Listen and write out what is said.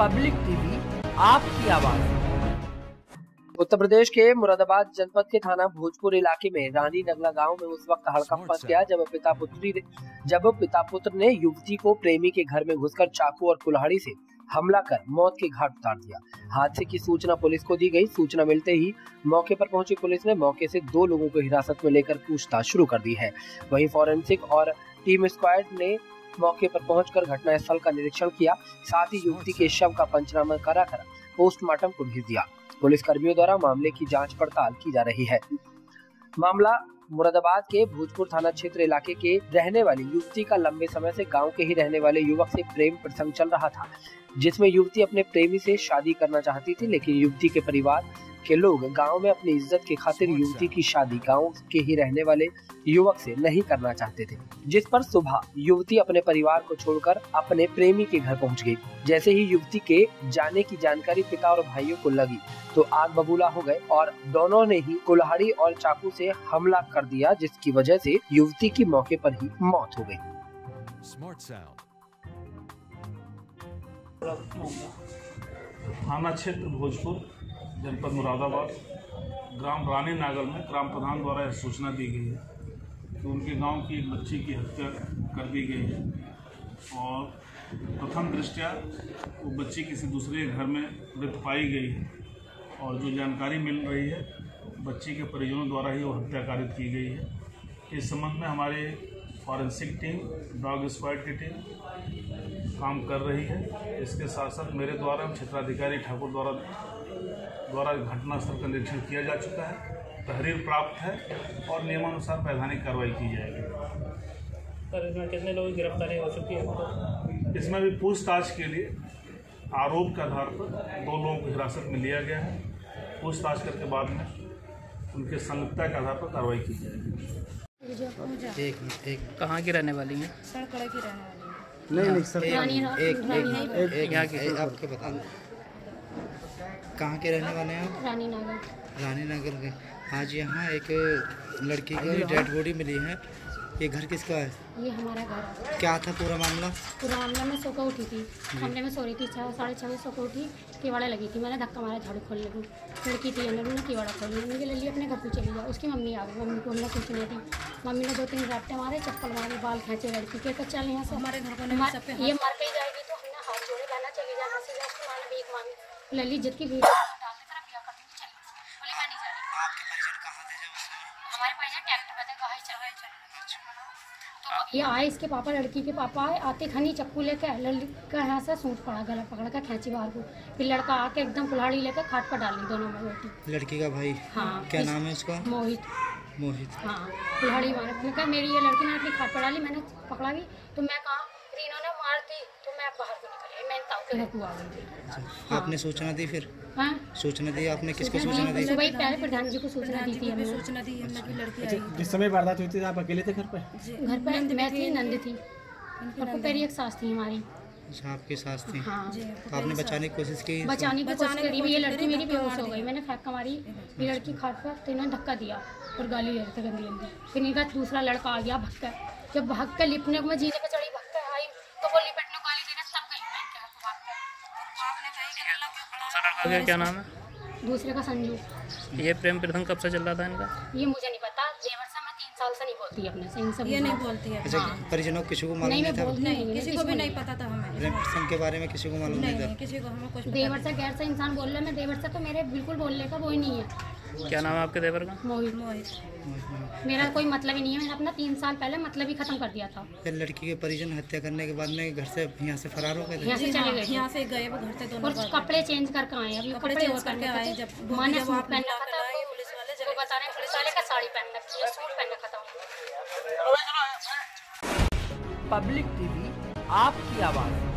Public TV, आपकी आवाज। उत्तर प्रदेश के मुरादाबाद जनपद के थाना भोजपुर इलाके में रानी नगला गांव में उस वक्त हड़कंप मच गया जब पिता पुत्र ने युवती को प्रेमी के घर में घुसकर चाकू और कुल्हाड़ी से हमला कर मौत के घाट उतार दिया। हादसे की सूचना पुलिस को दी गई। सूचना मिलते ही मौके पर पहुंची पुलिस ने मौके से 2 लोगों को हिरासत में लेकर पूछताछ शुरू कर दी है। वहीं फॉरेंसिक और टीम स्क्वाड ने मौके पर पहुंचकर घटनास्थल का निरीक्षण किया। साथ ही युवती के शव का पंचनामा कराकर पोस्टमार्टम को भेज दिया। पुलिस कर्मियों द्वारा मामले की जांच पड़ताल की जा रही है। मामला मुरादाबाद के भोजपुर थाना क्षेत्र इलाके के रहने वाली युवती का लंबे समय से गांव के ही रहने वाले युवक से प्रेम प्रसंग चल रहा था, जिसमें युवती अपने प्रेमी से शादी करना चाहती थी, लेकिन युवती के परिवार के लोग गांव में अपनी इज्जत की खातिर युवती की शादी गांव के ही रहने वाले युवक से नहीं करना चाहते थे, जिस पर सुबह युवती अपने परिवार को छोड़कर अपने प्रेमी के घर पहुंच गई। जैसे ही युवती के जाने की जानकारी पिता और भाइयों को लगी तो आग बबूला हो गए और दोनों ने ही कुल्हाड़ी और चाकू से हमला कर दिया, जिसकी वजह से युवती की मौके पर ही मौत हो गई। थाना क्षेत्र भोजपुर जनपद मुरादाबाद ग्राम रानी नागल में ग्राम प्रधान द्वारा यह सूचना दी गई है कि उनके गांव की एक बच्ची की हत्या कर दी गई है और प्रथम दृष्टया वो बच्ची किसी दूसरे घर में मृत पाई गई है और जो जानकारी मिल रही है बच्ची के परिजनों द्वारा ही वो हत्या कारित की गई है। इस संबंध में हमारे फॉरेंसिक टीम, डॉग स्क्वाड की टीम काम कर रही है। इसके साथ साथ मेरे द्वारा क्षेत्राधिकारी ठाकुर द्वारा घटनास्थल का निरीक्षण किया जा चुका है, तहरीर प्राप्त है और नियमानुसार वैधानिक कार्रवाई की जाएगी। सर, इसमें कितने लोगों की गिरफ्तारी हो चुकी है? इसमें भी पूछताछ के लिए आरोप के आधार पर 2 लोगों को हिरासत में लिया गया है। पूछताछ करके बाद में उनके संलिप्तता के आधार पर कार्रवाई की जाएगी। एक कहाँ की रहने वाली हैं? सड़कड़ा की रहने वाली है। नहीं सर, एक यहाँ की आपके बता कहाँ के रहने वाले हैं आप? रानी नगर के। आज यहाँ एक लड़की की डेड बॉडी मिली है। ये घर किसका है? ये हमारा घर। क्या था पूरा मामला? मैं सो कर उठी थी, कमरे में सो रही थी, 6:30 सो कर उठी, किवाड़ा लगी थी, मैंने धक्का मारा झाड़ू खोलने को, लड़की थी अंदर, मैंने किवाड़ा खोल लिया, मुझे ले लिया अपने घर पे चली जाओ। उसकी मम्मी आ गई, मम्मी को हमने कुछ नहीं दी, मम्मी ने 2-3 रास्ते मारे, चप्पल मारे, बाल खींचे लड़की के, चल यहाँ से हमारे घर पर ये मर के जाएगी तो हमने हाथ जोड़े लाना चली जाना से उसकी माँ ने भीख मांगी, ले ली जिद की भीड़ हमारे पास ट्रैक्टर पे थे, तो ये आए, इसके पापा, लड़की के पापा आए, आते खनी चप्पू लेकर लड़का यहाँ से सूट पड़ा, गला पकड़ कर खींची बाहर को, फिर लड़का आके एकदम कुल्हाड़ी लेकर खाट पर डाली दोनों में बेटी। लड़की का भाई? हाँ। क्या नाम है उसका? मोहित। हाँ, कुल्हाड़ी मारे, मैंने कहा मेरी ये लड़की ने अपनी खाट पर डाली, मैंने पकड़ा भी तो मैं कहा फिर इन्होंने मार दी तो मैं बाहर को निकल आई, मैंने ताऊ के घर को आ गई। आपने सूचना दी? फिर सूचना दी आपने? किसको सूचना दी? सुबह पहले प्रधान जी को सूचना दी थी हमने। सूचना दी हमने कि लड़की आई। जिस समय वारदात हुई थी आप अकेले थे घर पे? घर पे मैं थी, नंद थी और मेरी एक सास थी हमारी। अच्छा, आपकी सास थी? हाँ। आपने बचाने की कोशिश की? बचाने की कोशिश करी, ये लड़की मेरी बेहोश हो गई, मैंने फेंक मारी, ये लड़की खाट पर, तो इन्होंने धक्का दिया और गाली दे रहे थे गंदी गंदी। फिर इनका दूसरा लड़का आ गया भग कर, जब भग कर लिपने में जीने पर चढ़ी, भग कर आई तो वो लिपटने को गाली दे रहे, सब गई मैं क्या। क्या नाम है? दूसरे का संजू। ये प्रेम प्रसंग कब से चल रहा था इनका? ये मुझे नहीं पता, देवर से मैं 3 साल से नहीं बोलती अपने से, इनसे ये नहीं बोलती है। अच्छा, परिजनों किसी को मालूम नहीं था? नहीं, किसी को भी नहीं पता था हमें प्रेम प्रसंग के बारे में किसी को मालूम नहीं था? किसी को हमें कुछ देवर से गैर से इंसान बोल रहा है, मैं देवर से तो मेरे बिल्कुल बोलने का वो ही नहीं है। क्या नाम है आपके देवर का? मोहित। मेरा कोई मतलब ही नहीं है, मैंने अपना 3 साल पहले मतलब ही खत्म कर दिया था। फिर लड़की के परिजन हत्या करने के बाद में घर से यहाँ से फरार हो गए थे? यहाँ से चले गए, यहाँ से गए वो घर से दोनों और कपड़े चेंज करके आए, अभी कपड़े और करके आए। जब माँ ने सूट पहन रखा था, पुलिस वाले बता रहे हैं पुलिस वाले का साड़ी पहन रखी है, सूट पहन रखा था। पब्लिक टीवी, आपकी आवाज।